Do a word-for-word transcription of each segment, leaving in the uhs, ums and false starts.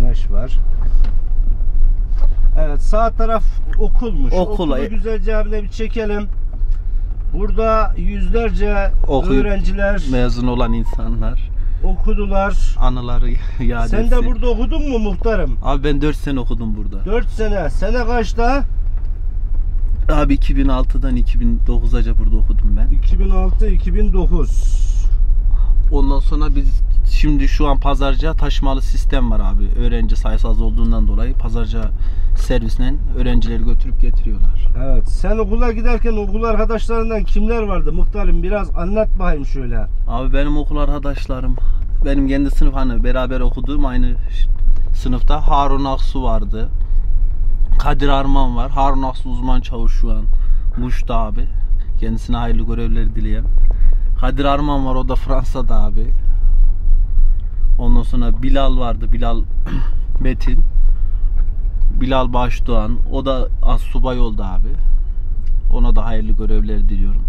güneş var. Evet, sağ taraf okulmuş. Okul. Okulu güzelce abine bir çekelim. Burada yüzlerce Okuyup öğrenciler mezun olan insanlar okudular. Anıları iadesi. Sen de burada okudun mu muhtarım? Abi ben dört sene okudum burada. dört sene. Sene kaçta? Abi iki bin altıdan iki bin dokuzaca burada okudum ben. iki bin altı iki bin dokuz. Ondan sonra biz şimdi şu an Pazarcık'a taşımalı sistem var abi. Öğrenci sayısı az olduğundan dolayı Pazarcık'a servisle öğrencileri götürüp getiriyorlar. Evet. Sen okula giderken okul arkadaşlarından kimler vardı muhtarım? Biraz anlat bakayım şöyle. Abi benim okul arkadaşlarım, benim kendi sınıf hani beraber okuduğum aynı sınıfta Harun Aksu vardı. Kadir Arman var. Harun Aksu uzman çavuş şu an Muş'ta abi. Kendisine hayırlı görevler dileyen. Kadir Arman var, o da Fransa'da abi. Ondan sonra Bilal vardı, Bilal Metin. Bilal Başdoğan, o da astsubay oldu abi. Ona da hayırlı görevler diliyorum.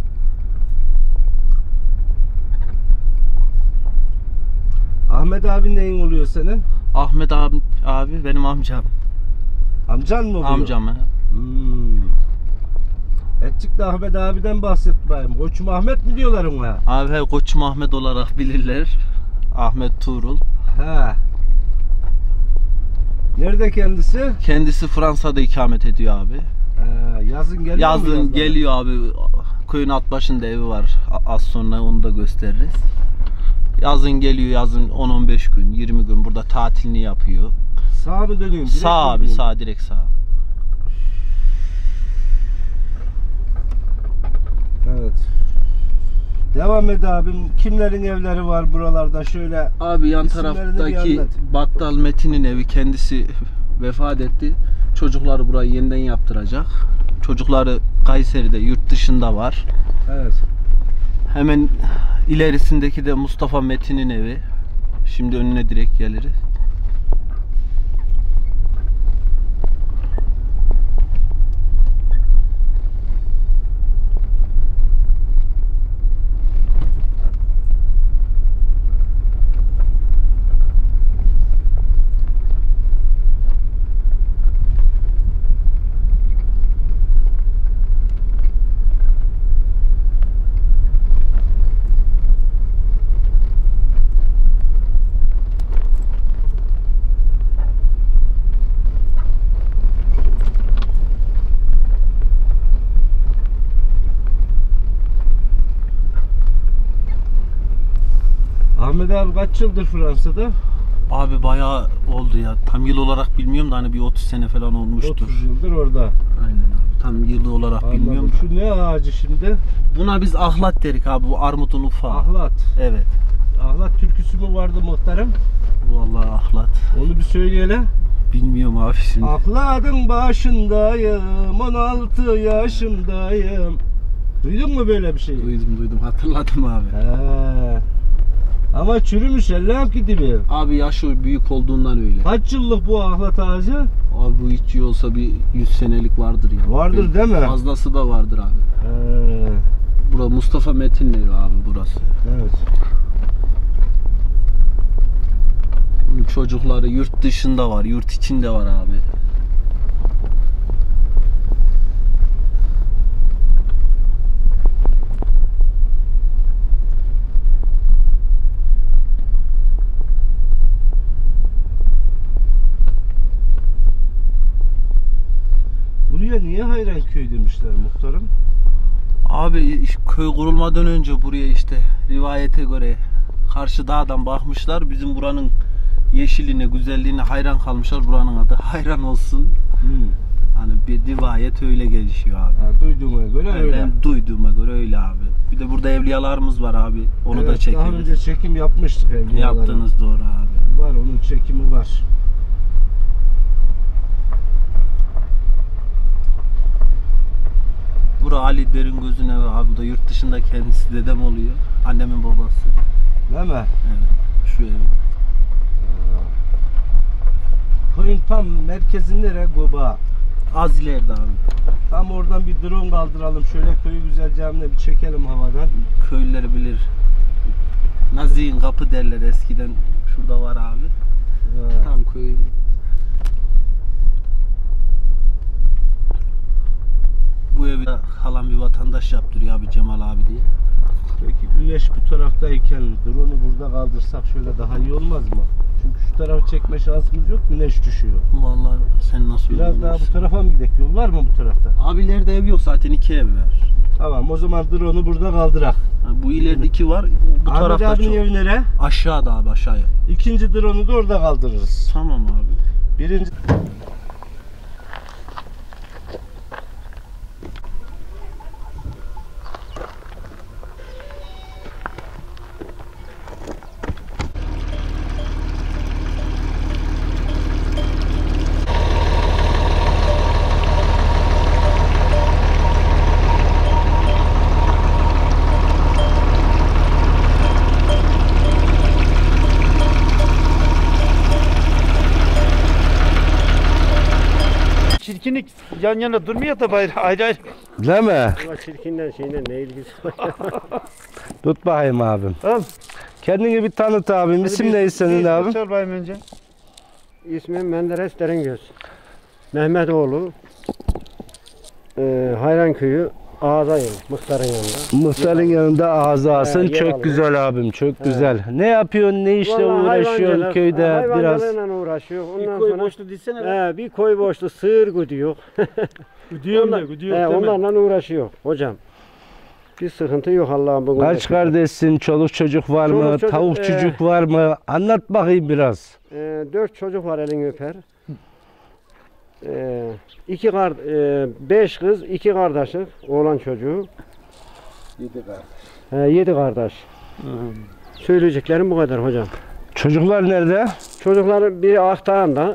Ahmet abi neyin oluyor senin? Ahmet abi, abi benim amcam. Amcan mı oluyor? Amcam he. Hmm. Etçik de Ahmet abiden bahset bayım. Koçum Ahmet mi diyorlar ona? Abi he, Koçum Ahmet olarak bilirler. Ahmet Tuğrul. He. Nerede kendisi? Kendisi Fransa'da ikamet ediyor abi. Ee, yazın geliyor mu? Yazın yazları? geliyor abi. Köyün alt başında evi var. Az sonra onu da gösteririz. Yazın geliyor, yazın on on beş gün, yirmi gün burada tatilini yapıyor. Sağ mı dönüyorum? Sağ abi, sağ, direkt sağ. Evet. Devam et abim. Kimlerin evleri var buralarda şöyle? Abi yan İsimlerini bir taraftaki anlat. Battal Metin'in evi, kendisi vefat etti. Çocukları burayı yeniden yaptıracak. Çocukları Kayseri'de, yurt dışında var. Evet. Hemen ilerisindeki de Mustafa Metin'in evi. Şimdi önüne direkt geliriz. Ahmet abi kaç yıldır Fransa'da? Abi bayağı oldu ya. Tam yıl olarak bilmiyorum da hani bir otuz sene falan olmuştur. otuz yıldır orada. Aynen abi. Tam yılı olarak Anladım. bilmiyorum. Şu ne ağacı şimdi? Buna biz ahlat derik abi. Bu armutun ufağı. Ahlat. Evet. Ahlat türküsü mü vardı muhtarım? Vallahi ahlat. Onu bir söyleyelim. Bilmiyorum abi şimdi. Ahladın başındayım, on altı yaşındayım. Duydun mu böyle bir şey? Duydum duydum. Hatırladım abi. He. Ama çürümüş Allah'ım ki dibi. Abi yaşı büyük olduğundan öyle. Kaç yıllık bu ahlat ağacı? Abi bu hiç iyi olsa bir yüz senelik vardır ya. Vardır değil mi? Fazlası da vardır abi. He. Burası Mustafa Metin'in evi abi burası. Evet. Bunun çocukları yurt dışında var, yurt içinde var abi. Buraya niye Hayranköy demişler muhtarım? Abi köy kurulmadan önce buraya işte rivayete göre karşı dağdan bakmışlar. Bizim buranın yeşiline, güzelliğine hayran kalmışlar. Buranın adı Hayran olsun. Hmm. Hani bir rivayet öyle gelişiyor abi. Ha, duyduğuma göre Yani öyle. ben duyduğuma göre öyle abi. Bir de burada evliyalarımız var abi. Onu evet, da çekeriz. daha önce çekim yapmıştık evliyalara. Yaptığınız doğru abi. Var, onun çekimi var. Bura Ali Deringöz'ün evi abi. Bu da yurt dışında, kendisi dedem oluyor. Annemin babası. Değil mi? Evet. Şu evi. Köyün tam merkezi nere? Goba. Az ileride abi. Tam oradan bir drone kaldıralım. Şöyle köyü güzelce hamle bir çekelim havadan. Köylüler bilir. Nazik'in kapı derler eskiden. Şurada var abi. Ha. Tam köyün iş yaptırıyor abi Cemal abi diye. Peki güneş bu taraftayken drone'u burada kaldırsak şöyle daha iyi olmaz mı? Çünkü şu tarafı çekme şansımız yok, güneş düşüyor. Vallahi sen nasıl Biraz daha bu tarafa mı gidelim? Yol var mı bu tarafta? Abi ileride ev yok zaten, iki ev var. Tamam, o zaman drone'u burada kaldırak. Ha, bu ileride iki var, bu Ahmet tarafta abinin çok. evi nere? Aşağıda abi, aşağıya. İkinci drone'u da orada kaldırırız. Tamam abi. Birinci... Çirkinlik yan yana durmuyor da ayrı ayrı. ayrı. Değil mi? Ama çirkinden şeyle ne ilgisi var? Tut bakayım abim. Al. Kendini bir tanıt abim. İsim ne senin abim? Sor bayım önce. İsmim Menderes Derengöz. Mehmetoğlu. Ee, Hayranköy'ü Ağzayım, muhtarın yanında. Muhtarın yanında ağzı alsın. He, yer Çok alıyor. güzel abim, çok He. güzel. Ne yapıyorsun, ne işle Vallahi uğraşıyorsun hayvancılık- köyde biraz? Hayvancılığıyla uğraşıyor. Ondan koy sonra, boşlu dilsene lan. he, bir koy boşlu sığır güdüyor. Gidiyorum Onlar- he, onlarla uğraşıyor hocam. Bir sıkıntı yok Allah'ın bugün. Kaç kardeşsin, çoluk çocuk var mı, Çoluk çocuk, tavuk e, çocuk var mı? Anlat bakayım biraz. Ee, dört çocuk var elini öper. Ee, iki kar, e, beş kız, iki kardeşlik, oğlan çocuğu. Yedi kardeş. He, yedi kardeş. Söyleyeceklerim bu kadar hocam. Çocuklar nerede? Çocukların biri Aktağ'ında,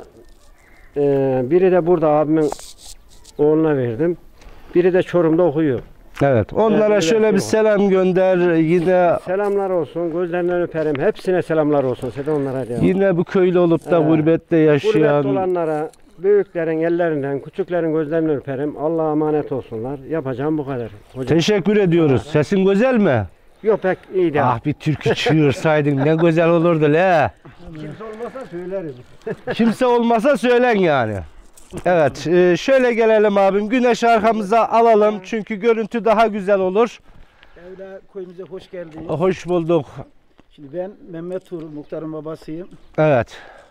e, biri de burada abimin oğluna verdim. Biri de Çorum'da okuyor. Evet, onlara Evet, şöyle bir evet. selam gönder. Yine Selamlar olsun, gözlerinden öperim. Hepsine selamlar olsun. Size de onlara diyorum. yine bu köylü olup da He. gurbette yaşayan. Gurbette olanlara, büyüklerin ellerinden, küçüklerin gözlerinden öperim. Allah'a emanet olsunlar. Yapacağım bu kadar. Hocam. Teşekkür ediyoruz. Sesin güzel mi? Yok pek iyi değil. Ah, bir türkü çığırsaydın ne güzel olurdu le. Kimse olmasa söyleriz. Kimse olmasa söylen yani. Evet, e, şöyle gelelim abim. Güneş arkamıza alalım çünkü görüntü daha güzel olur. Evla köyümüze hoş geldiniz. Hoş bulduk. Şimdi ben Mehmet Tuğrul, muhtarın babasıyım. Evet.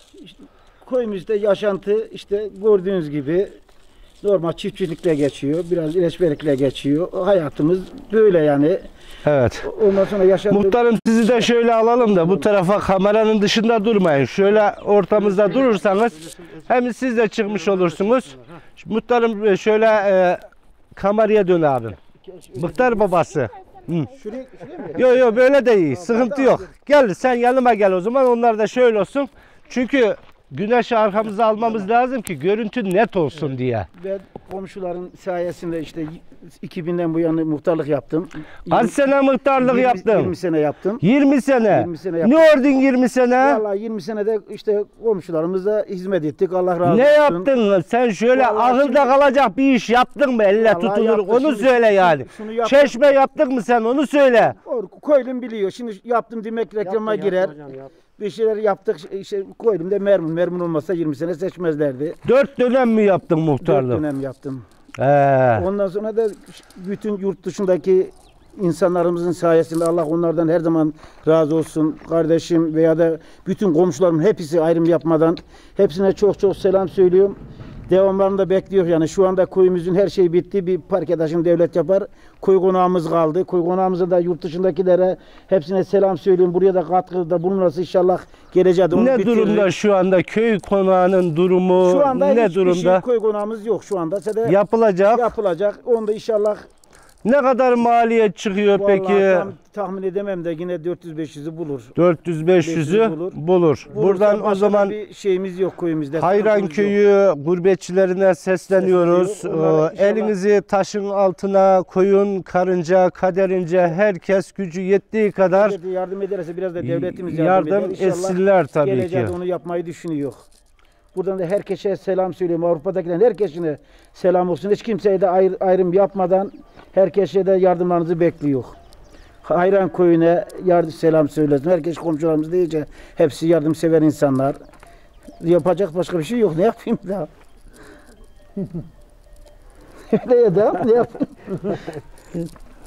Köyümüzde yaşantı işte gördüğünüz gibi normal çiftçilikle geçiyor. Biraz ilaçbelikle geçiyor. Hayatımız böyle yani. Evet. Ondan sonra yaşantı... Muhtarım sizi de şöyle alalım da bu tarafa kameranın dışında durmayın. Şöyle ortamızda durursanız hem siz de çıkmış olursunuz. Muhtarım şöyle e, kameraya dön abim. Muhtar babası. Şuraya, şuraya mı? Yok yok böyle de iyi. Sıkıntı yok. Gel sen yanıma gel o zaman. Onlar da şöyle olsun. Çünkü güneşi arkamıza almamız lazım ki görüntü net olsun diye. Ben komşuların sayesinde işte iki binden bu yana muhtarlık yaptım. Kaç sene muhtarlık yirmi yaptın? yirmi sene yaptım. yirmi sene. yirmi sene yaptım. Ne ordun yirmi sene? Vallahi yirmi senede işte komşularımıza hizmet ettik. Allah razı olsun. Ne yaptın? Sen şöyle Vallahi akılda şimdi- kalacak bir iş yaptın mı? Elle Vallahi tutulur. yaptık. Onu Şimdi söyle şunu- yani. şunu yaptık. Çeşme yaptık mı sen? Onu söyle. O Koylum biliyor. Şimdi yaptım demek reklama Yaptı, girer. yaptı hocam, yaptı. Bir şeyler yaptık. İşte koydum da mermun. Mermun olmasa yirmi sene seçmezlerdi. Dört dönem mi yaptın Dört muhtarlık? dönem yaptım. He. Ondan sonra da bütün yurt dışındaki insanlarımızın sayesinde Allah onlardan her zaman razı olsun. Kardeşim veya da bütün komşularım hepsi ayrım yapmadan hepsine çok çok selam söylüyorum. Devamlarını da bekliyor yani şu anda köyümüzün her şeyi bitti. Bir park adaşım devlet yapar. Koy konağımız kaldı. Koy konağımıza da yurt dışındakilere hepsine selam söylüyorum. Buraya da katkıda bulunursa inşallah geleceğiz. Onu Ne bitiririz. durumda şu anda köy konağının durumu? Şu anda ne hiçbir durumda? şey koy konağımız yok şu anda. Sede Yapılacak. yapılacak. Onu da inşallah Ne kadar maliyet çıkıyor vallahi peki? tam tahmin edemem de yine dört yüz beş yüzü bulur. dört yüz beş yüzü bulur. bulur. Bulursa Buradan o başka zaman bir şeyimiz yok köyümüzde. Hayran Sıkıntımız yok. köyü gurbetçilerine sesleniyoruz. Sesleniyor. Onlara Ee, inşallah- Elinizi taşın altına koyun, karınca, kaderince herkes gücü yettiği kadar Devlet yardım ederse biraz da devletimiz yardım, yardım eder. İnşallah etsinler tabii ki. geleceğe de onu yapmayı düşünüyor. Buradan da herkese selam söylüyorum. Avrupa'dakilerin herkesine selam olsun. Hiç kimseye de ayr- ayrım yapmadan herkese de yardımlarınızı bekliyor. Hayran köyüne yardım selam söylesin. Herkes komşularımız deyince hepsi yardımsever insanlar. Yapacak başka bir şey yok. Ne yapayım daha? Öyle ya da ne yapayım?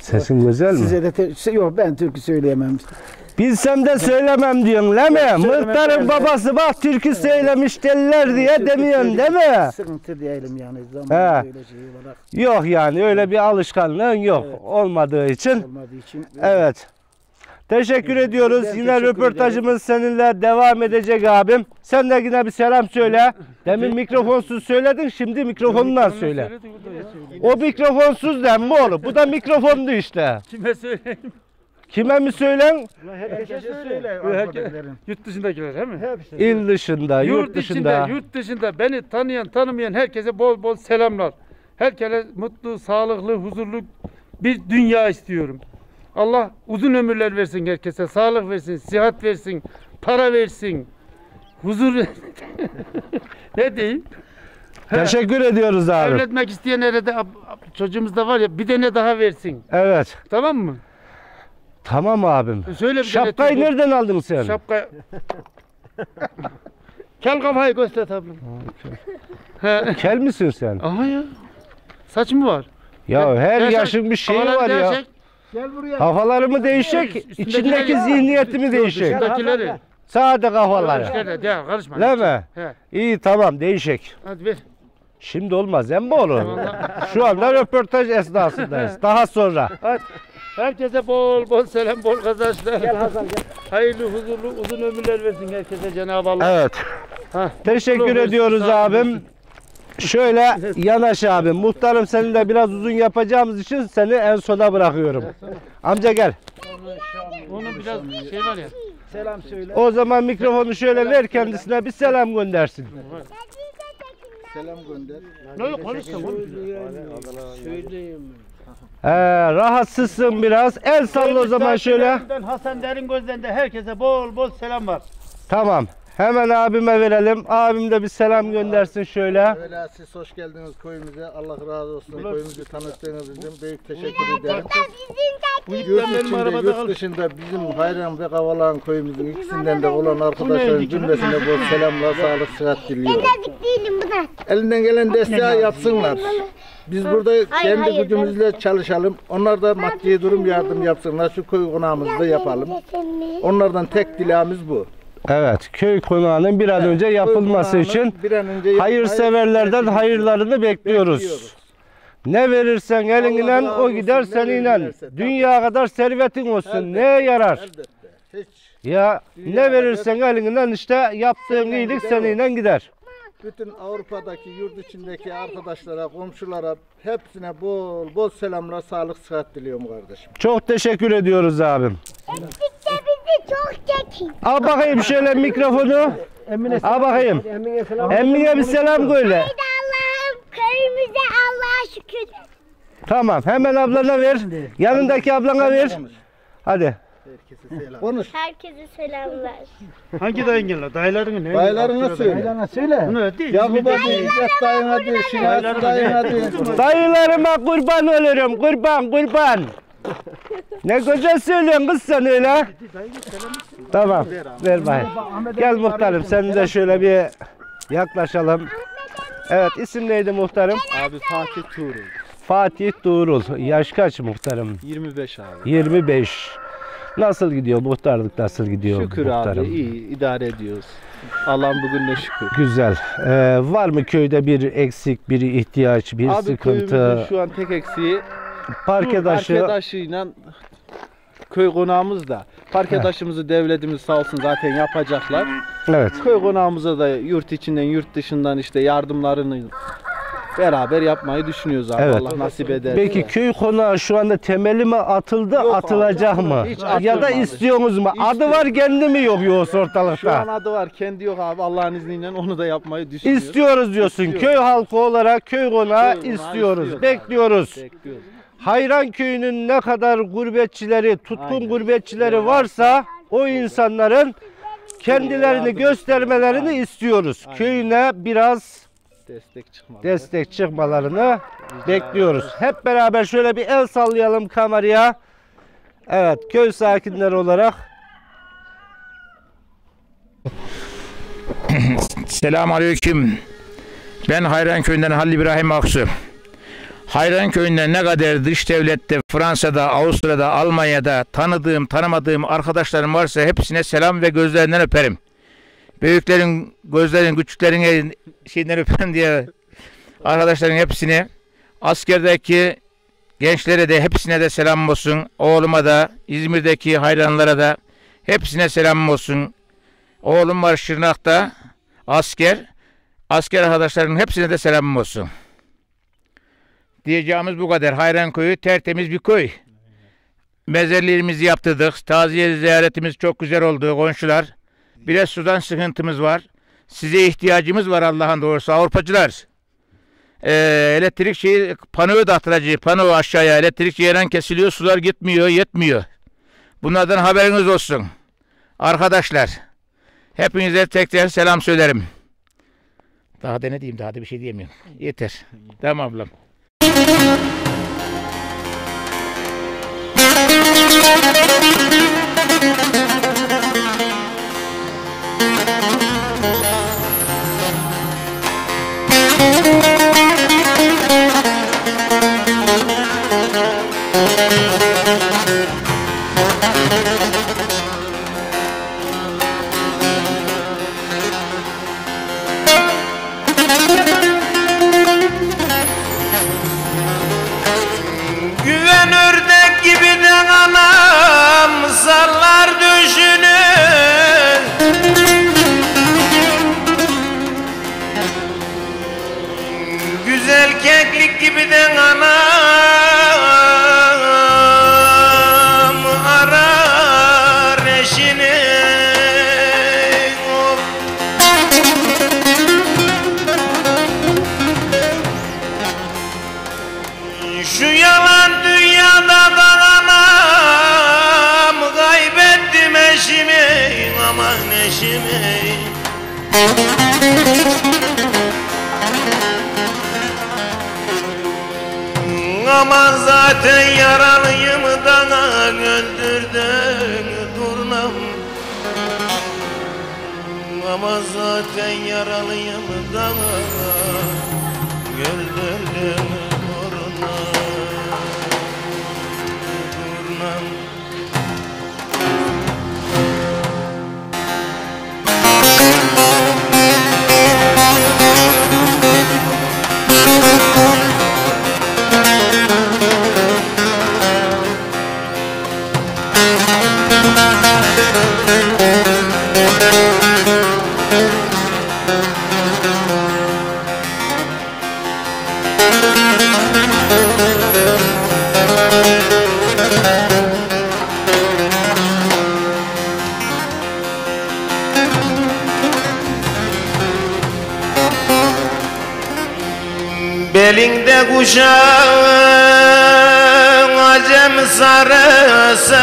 Sesin güzel mi? Size de te- yok ben türkü söyleyemem. Bilsem de söylemem diyorsun değil mi? Söylemem Muhtarın ben de. babası bak türkü söylemiş derler diye Türkü demiyorsun değil söyleyeyim, mi? Sıkıntı diyelim yani He. zaman öyle şey olarak Yok yani öyle bir alışkanlığın yok Evet. olmadığı için. olmadığı için. Evet. Teşekkür ediyoruz. Ben Yine teşekkür röportajımız seninle devam edecek abim. Sen de yine bir selam söyle. Demin mikrofonsuz söyledin, şimdi mikrofonla söyle. O mikrofonsuz denme oğlum. Bu da mikrofondu işte. Kime söyleyeyim? Kime mi söylen? Herkese söyle. Bu herkes- arkadakilerin. Yurt dışındakiler değil mi? İl dışında, yurt, Yurt dışında. içinde, yurt dışında beni tanıyan, tanımayan herkese bol bol selamlar. Herkese mutlu, sağlıklı, huzurlu bir dünya istiyorum. Allah uzun ömürler versin herkese, sağlık versin, sıhhat versin, para versin, huzur versin. Ne diyeyim? Teşekkür ediyoruz abi. Evlenmek isteyenlere de ab- ab- çocuğumuz da var ya bir tane daha versin. Evet. Tamam mı? Tamam abim. Söyle bir Şapkayı tane. nereden aldın sen? Şapka. Kel kafayı göster tablım. He. Kel misin sen? Aha ya. Saç mı var? Ya her Yaşa- yaşın bir şeyi havaları var ya. değişik, Gel buraya. Kafaları değişik, Üstündekiler- içindeki zihniyeti mi değişik? Dışındakileri. Sade kafaları. Dışındakileri. Ya karışma. Değil mi? He. İyi tamam değişik. Hadi ver. Şimdi olmaz hem oğlum. Eyvallah. Şu anda röportaj esnasındayız. Daha sonra. Hadi. Herkese bol bol selam, bol kazançlar. Gel Hasan gel. Hayırlı, huzurlu, uzun ömürler versin herkese Cenab-ı Allah. Evet. Hah. Teşekkür Mutluluk ediyoruz versin, sağlık abim. versin. Şöyle yanaş abim. Muhtarım seni de biraz uzun yapacağımız için seni en sona bırakıyorum. Amca gel. Onun biraz şey var ya. Selam söyle. O zaman mikrofonu şöyle ver kendisine bir selam göndersin. Selam gönder. Ne yok konuştum oğlum. Ee, rahatsızsın biraz. El salla o zaman şöyle. Ben Hasan Deringöz'den de herkese bol bol selam var. Tamam. Hemen abime verelim. Abim de bir selam göndersin şöyle. Öyle siz hoş geldiniz köyümüze. Allah razı olsun. Köyümüzü tanıttığınız için büyük teşekkür ederim. Bu Yurt ipten benim içinde, arabada yurt kal. dışında bizim Hayran ve Kavalan köyümüzün ikisinden de olan arkadaşların cümlesine bol selamlar, sağlık, sıhhat diliyorum. Değilim buna. Elinden gelen desteği yapsınlar. Biz burada kendi hayır, gücümüzle çalışalım. Onlar da maddi durum yardım yapsınlar. Şu köy konağımızda yapalım. Onlardan tek dileğimiz bu. Evet, köy konağının bir an önce Köy yapılması konağının için bir an önce yap- hayırseverlerden hayır- hayırlarını bekliyoruz. bekliyoruz. Ne verirsen Allah elinden razı o gider olsun, ne seninle. verirlerse, tabii. Dünya kadar servetin olsun. Elbette, Neye yarar? Elbette. Hiç. Ya Dünya ne verirsen elinden işte yaptığın Seninle iyilik gider o. seninle gider. Bütün Avrupa'daki, yurt içindeki arkadaşlara, komşulara hepsine bol bol selamlar, sağlık, sıhhat diliyorum kardeşim. Çok teşekkür ediyoruz abim. Eksikte bizi çok çekin. Al bakayım şöyle mikrofonu. Emine Al bakayım. Emine selam. Emmiye bir selam söyle. Haydi Allah'ım köyümüze Allah'a şükür. Tamam hemen ablana ver. Yanındaki ablana ver. Hadi. Herkese selam. Konuş. Herkese selamlar. Hangi dayın gel? Dayılarını ne? Dayılarına söyle. Aydan'a söyle. Bunu değil. Ya bu baba İzzet dayına diyor, Şinasi dayına diyor. Dayılarıma kurban olurum. Kurban kurban. Ne güzel söylüyorsun kız sen öyle. Tamam. Ver bakayım. Gel muhtarım sen de şöyle bir yaklaşalım. Evet isim neydi muhtarım? Abi Fatih Tuğrul. Fatih Tuğrul. Yaş kaç muhtarım? yirmi beş abi. yirmi beş. Nasıl gidiyor muhtarlık nasıl gidiyor Şükür muhtarım? abi iyi idare ediyoruz. Allah'ın bugün ne şükür. Güzel. Ee, var mı köyde bir eksik, bir ihtiyaç, bir Abi sıkıntı? köyümüzün şu an tek eksiği Parkedaşı. parkedaşıyla köy konağımız da. Parkedaşımızı devletimiz sağ olsun zaten yapacaklar. Evet. Köy konağımıza da yurt içinden yurt dışından işte yardımlarını beraber yapmayı düşünüyoruz abi. Evet. Allah nasip eder. Peki köy konağı şu anda temeli mi atıldı, Yok atılacak abi. mı? Hiç Ya da atılmadı. istiyorsunuz mu? Adı İstiyor. var kendi mi yok yoksa Şu an ortalıkta? adı var kendi yok abi Allah'ın izniyle onu da yapmayı düşünüyoruz. İstiyoruz diyorsun. İstiyoruz. Köy halkı olarak köy konağı Köy konağı istiyoruz. istiyoruz Bekliyoruz. Bekliyoruz. Hayran köyünün ne kadar gurbetçileri, tutkun Aynen. gurbetçileri varsa o insanların kendilerini Yardım göstermelerini Aynen. istiyoruz. Aynen. Köyüne biraz Destek çıkmalı. destek çıkmalarını bekliyoruz. Hep beraber şöyle bir el sallayalım kameraya. Evet, köy sakinleri olarak Selamünaleyküm. Ben Hayran Köyü'nden Halil İbrahim Aksu. Hayranköy'ünde ne kadar dış devlette, Fransa'da, Avusturya'da, Almanya'da tanıdığım, tanımadığım arkadaşlarım varsa hepsine selam ve gözlerinden öperim. Büyüklerin gözlerin, küçüklerin şeyinden öperim diye arkadaşların hepsine, askerdeki gençlere de hepsine de selam olsun. Oğluma da, İzmir'deki hayranlara da hepsine selam olsun. Oğlum var Şırnak'ta, asker. Asker arkadaşlarının hepsine de selamım olsun. Diyeceğimiz bu kadar. Hayranköy'ü tertemiz bir köy. Mezarlığımızı yaptırdık. Taziye ziyaretimiz çok güzel oldu komşular. Biraz sudan sıkıntımız var. Size ihtiyacımız var Allah'ın doğrusu Avrupacılar. Ee, elektrik şeyi, panoyu da attıracak. Pano aşağıya elektrik yerden kesiliyor. Sular gitmiyor, yetmiyor. Bunlardan haberiniz olsun. Arkadaşlar. Hepinize tekrar selam söylerim. Daha da ne diyeyim, daha da bir şey diyemiyorum. Yeter. Tamam ablam. Güven ördek gibi de anam sallar düşünür. Güzel keklik gibi de anam arar eşini. Şu yalan dünyada kalamam, kaybettim eşimi, aman eşimi. Aman zaten yaralıyım dana öldürdün durnam. Aman zaten yaralıyım dana öldürdün. Belinde kuşağın acem sarısı,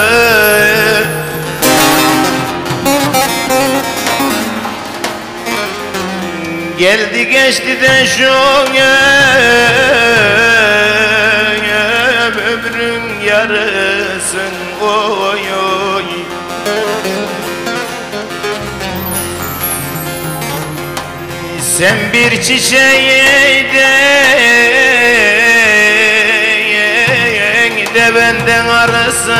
geldi geçti de şu ömrün yarısın oy oy. Sen bir çiçeğiydin de benden arası,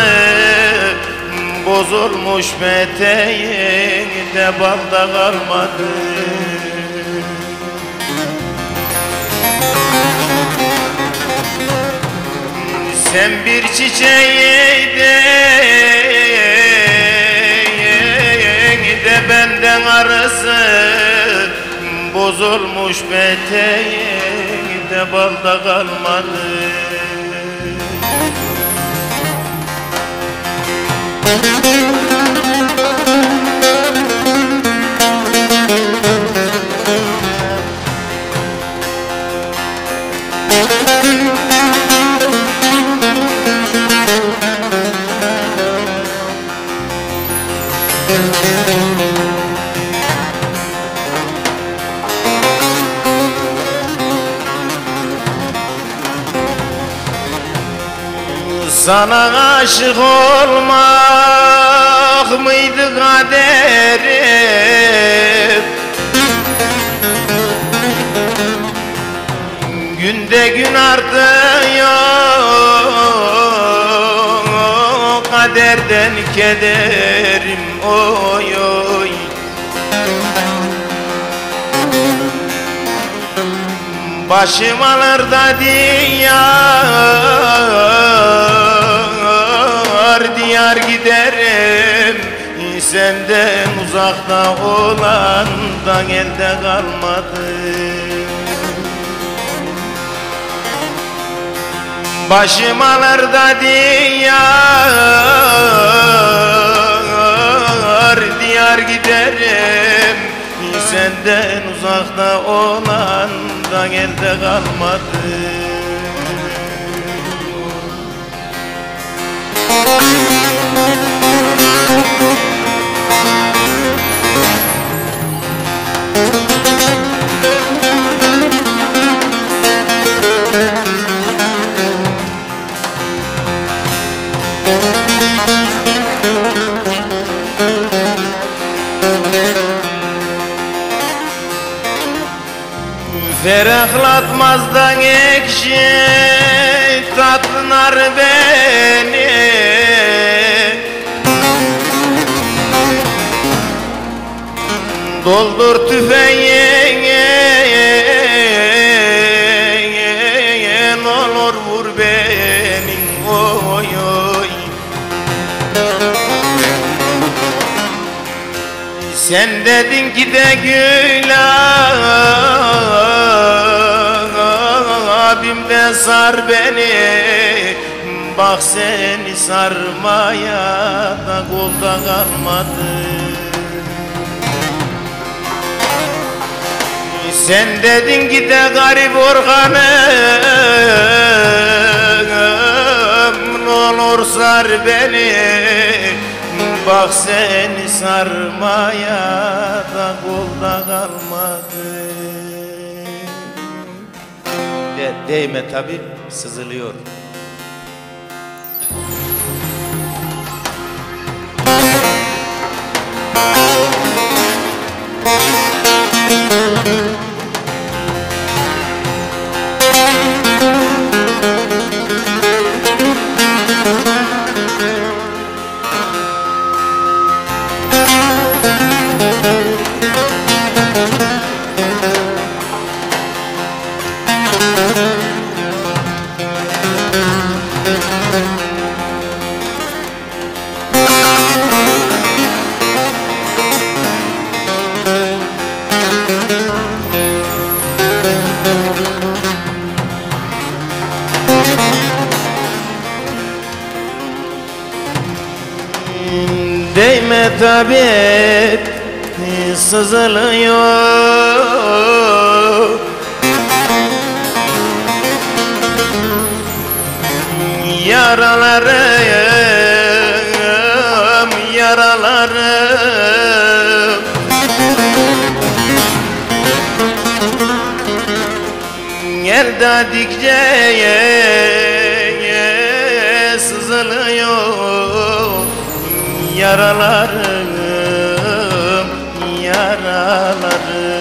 bozulmuş peteğin de balda kalmadı. Sen bir çiçeğiydin de benden arası, bozulmuş peteğin de balda kalmadı. Sana aşık olmak mıydı kaderim? Gün Günde gün artıyor kaderden kederim oy oy. Başım alır da diyar diyar giderim, senden uzakta olandan elde kalmadı. Başım alır da diyar diyar giderim, senden uzakta olandan elde kalmadı. Ferahlatmazdan ekşi tatlılar beni, doldur tüfeğin olur vur beni oy oy. Sen dedin ki de gül abim de sar beni, bak seni sarmaya da kolda kalmadı. Sen dedin ki de garip organım, ne olur sar beni, bak seni sarmaya da kolda kalmadı. De, değme tabi, sızılıyor. Değme tabi, sızılıyor. Yaralarım, yaralarım, gel dedikçe sızılıyor. Yaralarım, yaralarım.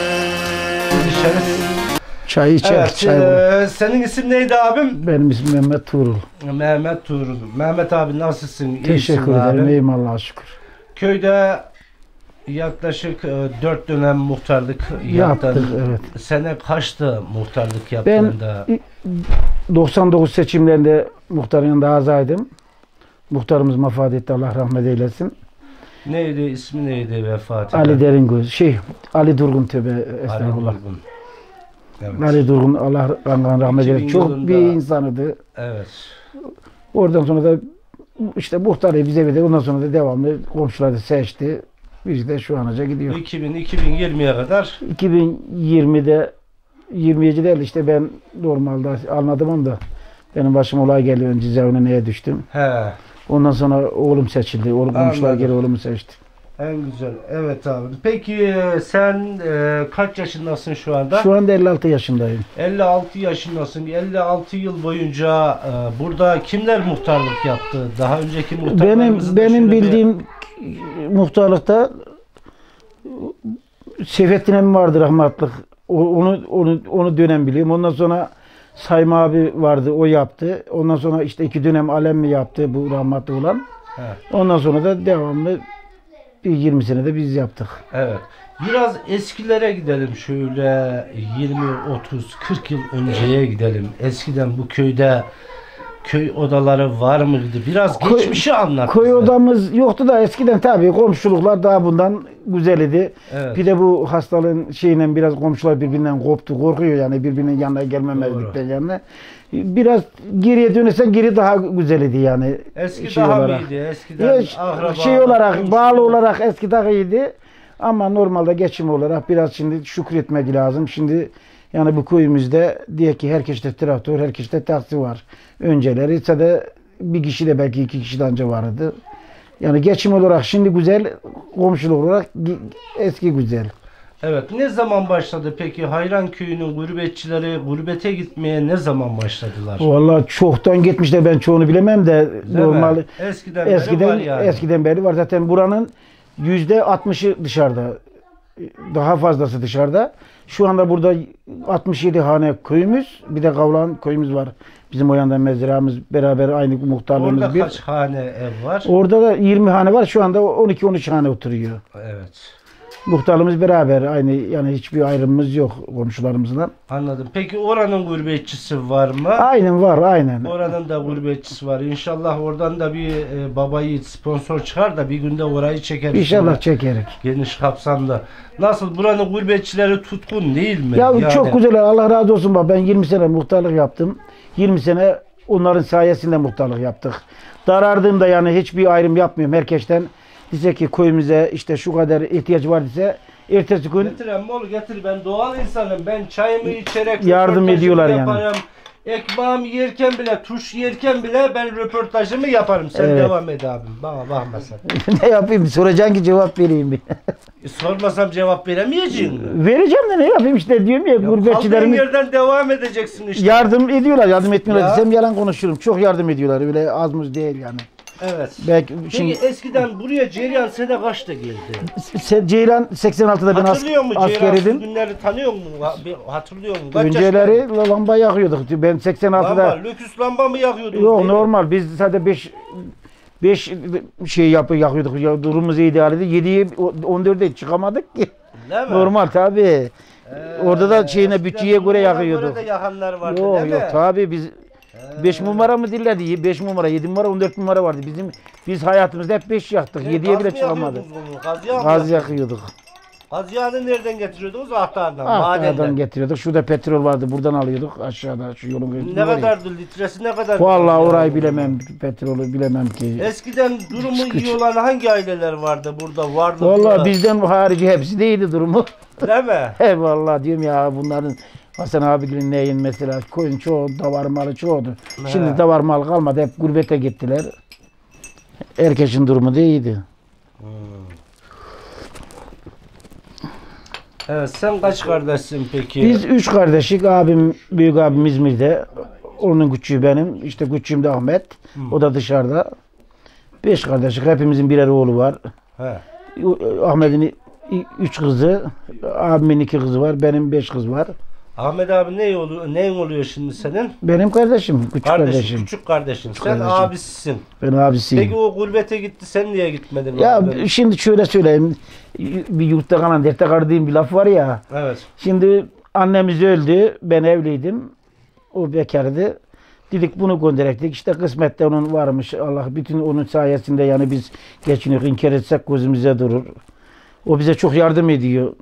Çay içer, Evet, çay e, bulur. senin isim neydi abim? Benim ismim Mehmet Tuğrul. Mehmet Tuğrul. Mehmet abi nasılsın? Teşekkür İyisin ederim, abi. iyiyim Allah'a şükür. Köyde yaklaşık e, dört dönem muhtarlık Yaptık, yaptın. evet. Sene kaçtı muhtarlık Ben yaptığında? doksan dokuz seçimlerinde muhtarın yanında azaydım. Muhtarımız vefat etti, Allah rahmet eylesin. Neydi, ismi neydi vefat eden? Ali Deringöz, şey, Ali Durgun tövbe Ali estağfurullah. Durgun. Evet. Ali Durgun, Allah rahmet eylesin. Çok yılında- bir insanıydı. Evet. Oradan sonra da işte muhtarı bize verdi. Ondan sonra da devamlı komşuları seçti. Biz de şu anaca gidiyor. iki bin iki bin yirmiye kadar iki bin yirmide yirmiye değil işte ben normalde anladım onu da benim başıma olay geliyor. Cezaevine neye düştüm. he, Ondan sonra oğlum seçildi. Oğlum komşular Anladım. geri oğlumu seçti. en güzel. Evet abi. Peki e, sen e, kaç yaşındasın şu anda? Şu anda elli altı yaşındayım. elli altı yaşındasın. elli altı yıl boyunca e, burada kimler muhtarlık yaptı? Daha önceki muhtarlarımızın Benim da benim şöyle bir- bildiğim muhtarlıkta Seyfettin emmi vardı rahmatlık. O- Onu onu onu dönem biliyorum. Ondan sonra Sayma abi vardı, o yaptı. Ondan sonra işte iki dönem Alem mi yaptı, bu rahmetli olan. Evet. Ondan sonra da devamlı bir yirmi senede biz yaptık. Evet. Biraz eskilere gidelim, şöyle yirmi, otuz, kırk yıl önceye gidelim. Eskiden bu köyde köy odaları var mıydı? Biraz Köy- geçmişi anlat Köy bize. odamız yoktu da eskiden tabii komşuluklar daha bundan güzel idi. Evet. Bir de bu hastalığın şeyiyle biraz komşular birbirinden koptu, korkuyor yani birbirinin yanına gelmemezlikten yanına. Biraz geriye dönersen geri daha güzel idi yani. Eski şey daha olarak. mıydı? Eskiden Ya, akraba, şey olarak, komşu- bağlı olarak eski daha iyiydi. Ama normalde geçim olarak biraz şimdi şükretmek lazım. Şimdi yani bu köyümüzde diye ki herkeste traktör, herkeste taksi var. Önceleri ise de bir kişi de belki iki kişi de anca vardı. Yani geçim olarak şimdi güzel, komşuluk olarak gi- eski güzel. Evet. Ne zaman başladı peki Hayran Köyü'nün gurbetçileri gurbete gitmeye ne zaman başladılar? Vallahi çoktan gitmişler, ben çoğunu bilemem de Değil normal mi? Eskiden, beri eskiden var yani. eskiden beri var. Zaten buranın yüzde altmışı dışarıda. Daha fazlası dışarıda. Şu anda burada altmış yedi hane köyümüz, bir de Kavlan köyümüz var. Bizim o yanda mezramız beraber aynı muhtarlığımız Orada bir. kaç hane ev var? Orada da yirmi hane var. Şu anda on iki on üç hane oturuyor. Evet. Muhtarlığımız beraber aynı, yani hiçbir ayrımımız yok komşularımızla. Anladım. Peki oranın gurbetçisi var mı? Aynen var, aynen. Oranın da gurbetçisi var. İnşallah oradan da bir e, baba yiğit sponsor çıkar da bir günde orayı çekeriz. İnşallah çekerek. Geniş kapsamda. Nasıl buranın gurbetçileri tutkun değil mi? Ya Yani- çok güzel, Allah razı olsun bak, ben yirmi sene muhtarlık yaptım. yirmi sene onların sayesinde muhtarlık yaptık. Darardığımda yani hiçbir ayrım yapmıyorum herkesten. Diyecek ki köyümüze işte şu kadar ihtiyaç var ise ertesi gün Getir emmoğlu getir, ben doğal insanım. Ben çayımı içerek Yardım röportajımı ediyorlar yani. yaparım. Ekmeğimi yerken bile, tuş yerken bile ben röportajımı yaparım. Sen Evet. devam et abim. Bana bakma sen. ne yapayım, soracaksın ki cevap vereyim bir. E, sormasam cevap veremeyeceksin. Vereceğim de ne yapayım işte, diyorum ya, Ya kaldığın gurbetçilerimiz yerden devam edeceksin işte. yardım ediyorlar, yardım etmiyorlar Ya. desem yalan konuşurum. Çok yardım ediyorlar, öyle az mı değil yani. Evet. Belki Peki şimdi eskiden buraya Ceryan sene kaçta geldi? sen, Ceylan seksen altıda ben as, Hatırlıyor musun Ceylan askeriydim. günleri tanıyor musun? Ha- bir Hatırlıyor musun? Kaç Önceleri yaşındaydın? lamba yakıyorduk. Ben seksen altıda. Lamba, lüküs lamba mı yakıyordunuz? Yok değil mi? normal, biz sadece beş beş şey yapı yakıyorduk. Ya, durumumuz idealiydi. yediye on dörde çıkamadık ki. Değil mi? Normal tabi. Ee, Orada da şeyine eskiden bütçeye göre durumuna yakıyorduk. göre de yakanlar vardı Yok değil yok mi? tabi biz beş numara mı dillerdi? beş numara, yedi numara, on dört numara vardı. Bizim biz hayatımızda hep beş yaktık. E, yediye gaz bile mı çıkamadık. yakıyordunuz bunu? Gaz yağı mı Gaz yakıyordunuz? yakıyorduk. Gaz yağını nereden getiriyordunuz? Ahtardan, Ahtardan madenden. getiriyorduk. Şurada petrol vardı. Buradan alıyorduk. Aşağıda şu yolun gözünde. Ne oraya. kadardı litresi, ne kadar? Vallahi orayı bilemem. Petrolü bilemem ki. Eskiden durumu Sıkıcı. iyi olan hangi aileler vardı burada? Vardı Vallahi burada. bizden harici hepsi değildi durumu. Değil mi? He vallahi diyorum ya, bunların Hasan abinin neyin mesela, koyun çoğu, davar malı çoğudu. Şimdi davar malı kalmadı, hep gurbete gittiler. Herkesin durumu da iyiydi. Evet, sen kaç kardeşsin peki? Biz üç kardeşik, abim, büyük abim İzmir'de, onun küçüğü benim, işte küçüğüm de Ahmet, o da dışarıda. Beş kardeşik, hepimizin birer oğlu var. He. Ahmet'in üç kızı, abimin iki kızı var, benim beş kız var. Ahmet abi ne oluyor? Neyin oluyor şimdi senin? Benim kardeşim, küçük Kardeşin, kardeşim. küçük kardeşin. Sen kardeşim. abisisin. Ben abisiyim. Peki o gurbete gitti, sen niye gitmedin? Ya abi? şimdi şöyle söyleyeyim. Bir yurtta kalan dertte kar diye bir laf var ya. Evet. Şimdi annemiz öldü. Ben evliydim. O bekardı. Dedik bunu gönderektik. İşte kısmette onun varmış. Allah bütün onun sayesinde yani biz geçiniyoruz. İnkar etsek gözümüze durur. O bize çok yardım ediyor.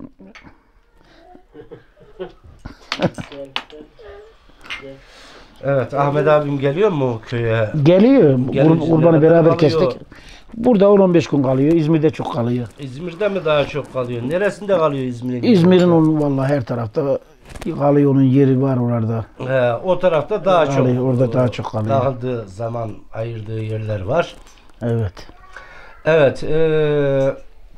Evet, Ahmet abim geliyor mu köye? Geliyor. Gelince Kur- Kurbanı nerede beraber kalıyor? kestik. Burada on on beş gün kalıyor. İzmir'de çok kalıyor. İzmir'de mi daha çok kalıyor? Neresinde kalıyor İzmir'in? İzmir'in onun vallahi her tarafta kalıyor, onun yeri var orada. He, o tarafta daha çok. Kalıyor, orada daha çok kalıyor. Dağıldığı zaman ayırdığı yerler var. Evet. Evet. eee,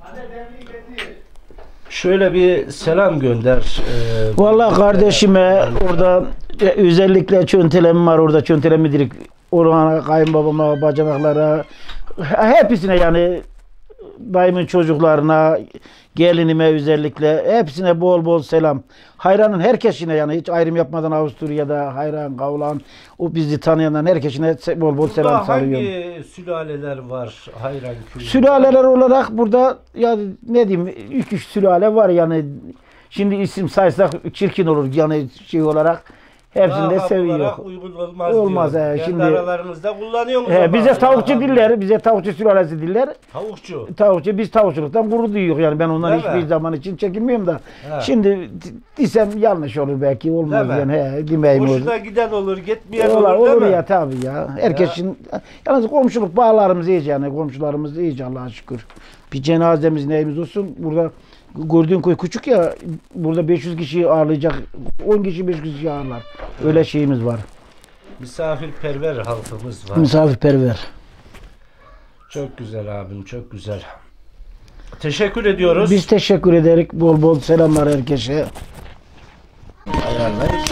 şöyle bir selam gönder. eee, Vallahi kardeşime orada e, özellikle Çöntelem var orada, Çöntelem direkt Orhan'a, kayınbabama, bacanaklara, hepsine yani dayımın çocuklarına, gelinime özellikle hepsine bol bol selam. Hayranın herkesine, yani hiç ayrım yapmadan Avusturya'da hayran, kavlan, o bizi tanıyanların herkesine bol bol selam Burada sarıyorum. hangi sülaleler var hayran köyü? Sülaleler olarak burada yani ne diyeyim, üç üç sülale var yani. Şimdi isim saysak çirkin olur yani şey olarak. Hepsini de Lakap seviyor. olarak uygun olmaz. Olmaz, diyor. he, Kendi şimdi- aralarımızda kullanıyor musunuz? He, bize tavukçu diller, bize tavukçu sülalesi diller. Tavukçu. Tavukçu, biz tavukçuluktan gurur duyuyoruz yani, ben ondan Değil hiçbir mi? zaman için çekinmiyorum da. He. Şimdi d- desem yanlış olur belki, olmaz Değil mi? yani, he, demeyim olur. Hoşuna giden olur, gitmeyen Olur, olur, değil olur mi? ya tabii ya. Herkesin, yalnız komşuluk bağlarımız iyice yani, komşularımız iyice Allah'a şükür. Bir cenazemiz neyimiz olsun, burada gördüğün köy küçük ya, burada beş yüz kişi ağırlayacak, on kişi beş yüz kişi ağırlar. Öyle şeyimiz var. Misafirperver halkımız var. Misafirperver. Çok güzel abim, çok güzel. Teşekkür ediyoruz. Biz teşekkür ederiz. Bol bol selamlar herkese. Ayarlayın.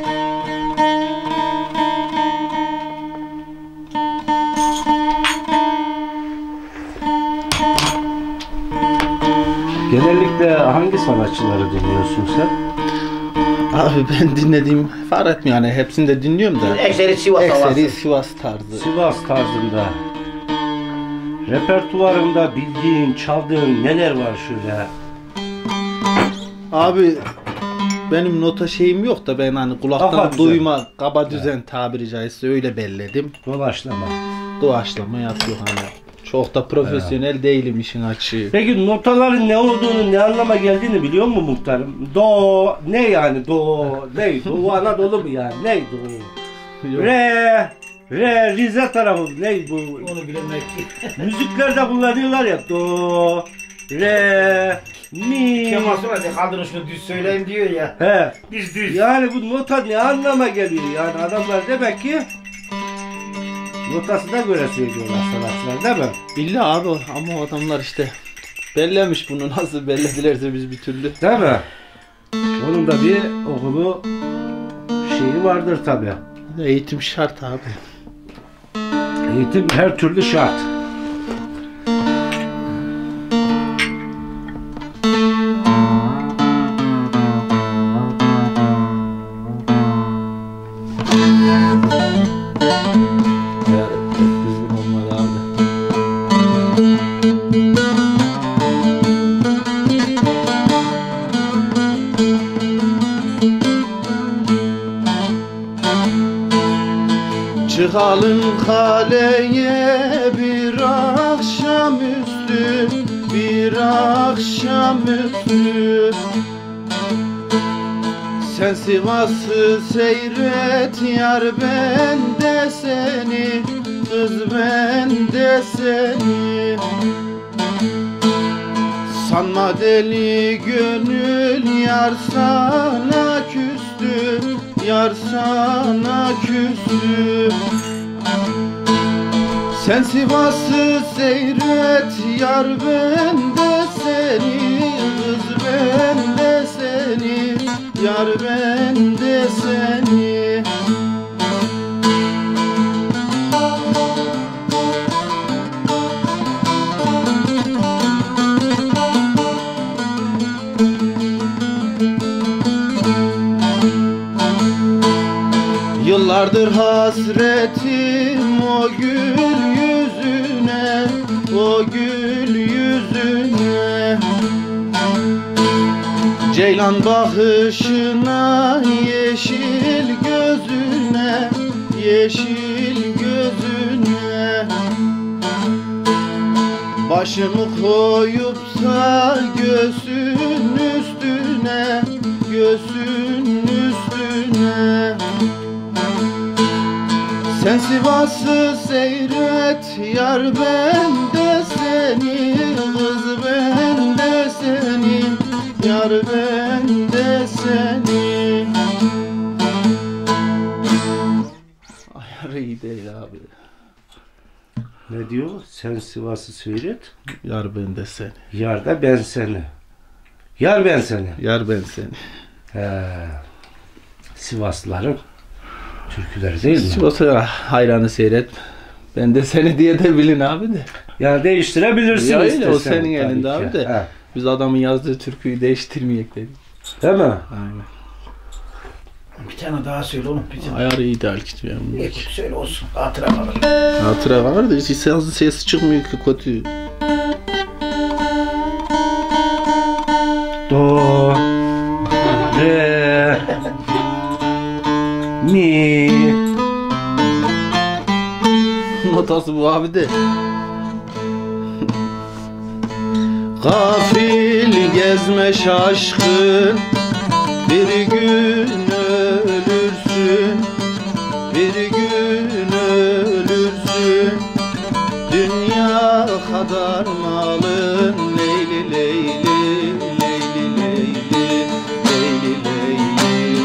Genellikle hangi sanatçıları dinliyorsun sen? Abi ben dinlediğim fark etmiyor yani, hepsini de dinliyorum da. Ekseri Sivas Ekseri havası. Sivas tarzı. Sivas tarzında. Repertuarında bildiğin, çaldığın neler var şöyle? Abi benim nota şeyim yok da, ben hani kulaktan Kafa düzen. duyma, kaba düzen tabiri caizse öyle belledim. Dolaşlama. Doğaçlama yapıyor hani. Çok da profesyonel değilim işin açığı. Peki notaların ne olduğunu, ne anlama geldiğini biliyor musun muhtarım? Do, ne yani do, ne? Doğu Anadolu mu yani? Ne do? Yok. Re, re, Rize tarafı ne bu? Onu bilemek. Müziklerde kullanıyorlar ya do, re, mi. Kemal Sunal kaldırın şunu düz söyleyin diyor ya. He. Biz düz. Yani bu nota ne anlama geliyor? Yani adamlar demek ki notasına göre söylüyorlar sanatçılar, değil mi? Billahi abi, ama o adamlar işte bellemiş bunu, nasıl belledilerse biz bir türlü. Değil mi? Onun da bir okulu şeyi vardır tabi. Eğitim şart abi. Eğitim her türlü şart. Düzgün olmadı abi. Çıkalım kaleye bir akşamüstü, bir akşamüstü. Sen Sivas'ı seyret yar, ben de seni, kız ben de seni. Sanma deli gönül yar sana küstü, yar sana küstü. Sen Sivas'ı seyret yar, ben de seni, kız ben de seni, yar ben de seni. Yıllardır hasretim o gül yüzüne, o gül yüzüne. Ceylan bakışına, yeşil gözüne, yeşil gözüne. Başımı koyupsa göğsün üstüne, göğsün üstüne. Sen Sivas'ı seyret yar, ben de seni, kız ben de seni, yar ben de seni. Ayarı iyi değil abi. Ne diyor? Sen Sivas'ı seyret. Yar ben de seni. Yar da ben seni. Yar ben seni. Yar ben seni. He. Sivaslıların türküleri değil mi? Sivas'a hayranı seyret. Ben de seni diye de bilin abi de. Yani değiştirebilirsiniz. Ya öyle, o istesen senin tabii elinde ki. abi de. He. Biz adamın yazdığı türküyü değiştirmeyek dedik. Değil mi? Aynen. Bir tane daha söyle oğlum. Bir tane. Ayarı ideal gidiyor. İyi, söyle olsun. Hatıra kalır. Hatıra var da hiç sesi çıkmıyor ki kötü. Do, re, mi. Notası bu abi de. Gafil gezme şaşkın, bir gün ölürsün, bir gün ölürsün. Dünya kadar malın leyli leyli, leyli leyli, leyli leyli.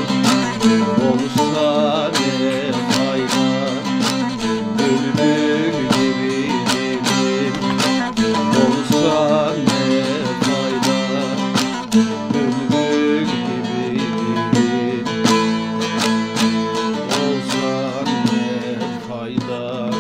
Olsa ne fayda, bülbül gibi dilim. Olsa ne fayda, bülbül gibi dilim. Olsa ne fayda.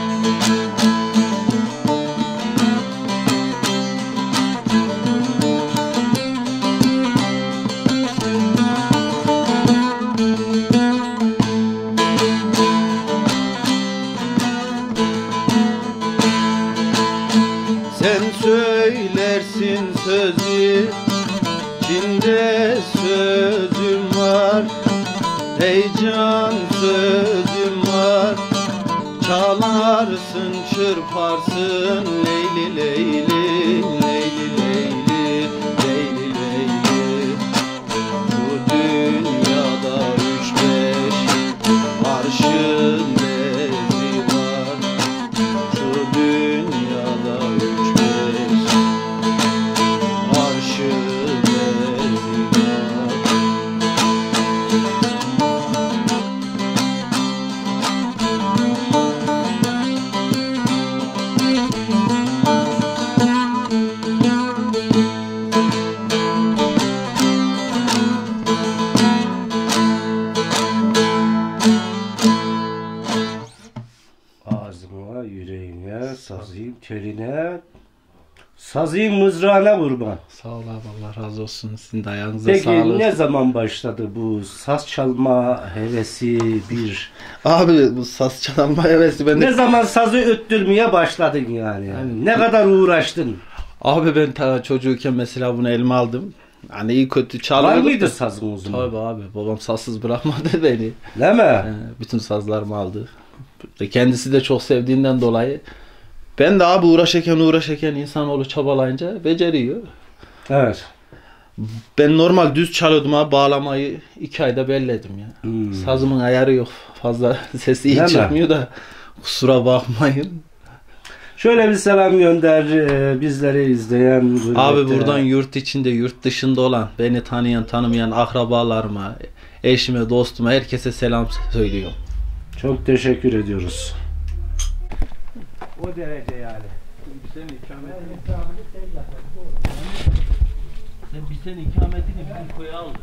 Sen söylersin sözü, içinde sözüm var. Heyecan sözüm var. Çalarsın, çırparsın leyli leyli, leyli leyli, leyli leyli. Bu dünyada üç beş arşın bezi var. Şu dünyada üç beş arşın bezi var. Ağzına, yüreğine, sazıyım teline, sazıyım mızrağına kurban. Sağ ol abi, Allah razı olsun. Sizin de ayağınıza Peki sağlık. ne zaman başladı bu saz çalma hevesi bir? Abi bu saz çalma hevesi bende. Ne zaman sazı öttürmeye başladın yani? Yani- Ne kadar uğraştın? Abi ben ta çocuğuyken mesela bunu elime aldım. Hani iyi kötü Var çalıyordum. mıydı sazın o zaman? Tabii abi, babam sazsız bırakmadı beni. Değil mi? Ee, bütün sazlarımı aldı. Kendisi de çok sevdiğinden dolayı. Ben de abi uğraşırken uğraşırken insanoğlu çabalayınca beceriyor. Evet. Ben normal düz çalıyordum abi, bağlamayı iki ayda belledim ya. Hmm. Sazımın ayarı yok. Fazla sesi iyi Değil mi? çıkmıyor da kusura bakmayın. Şöyle bir selam gönder e, bizleri izleyen. gurbette. Abi buradan yurt içinde yurt dışında olan, beni tanıyan tanımayan akrabalarıma, eşime, dostuma, herkese selam söylüyorum. Çok teşekkür ediyoruz. O derece yani. Sen bir sen ikametini bir koya aldır.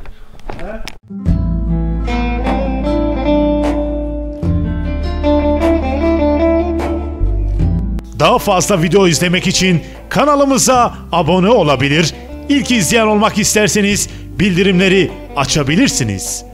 Daha fazla video izlemek için kanalımıza abone olabilir, İlk izleyen olmak isterseniz bildirimleri açabilirsiniz.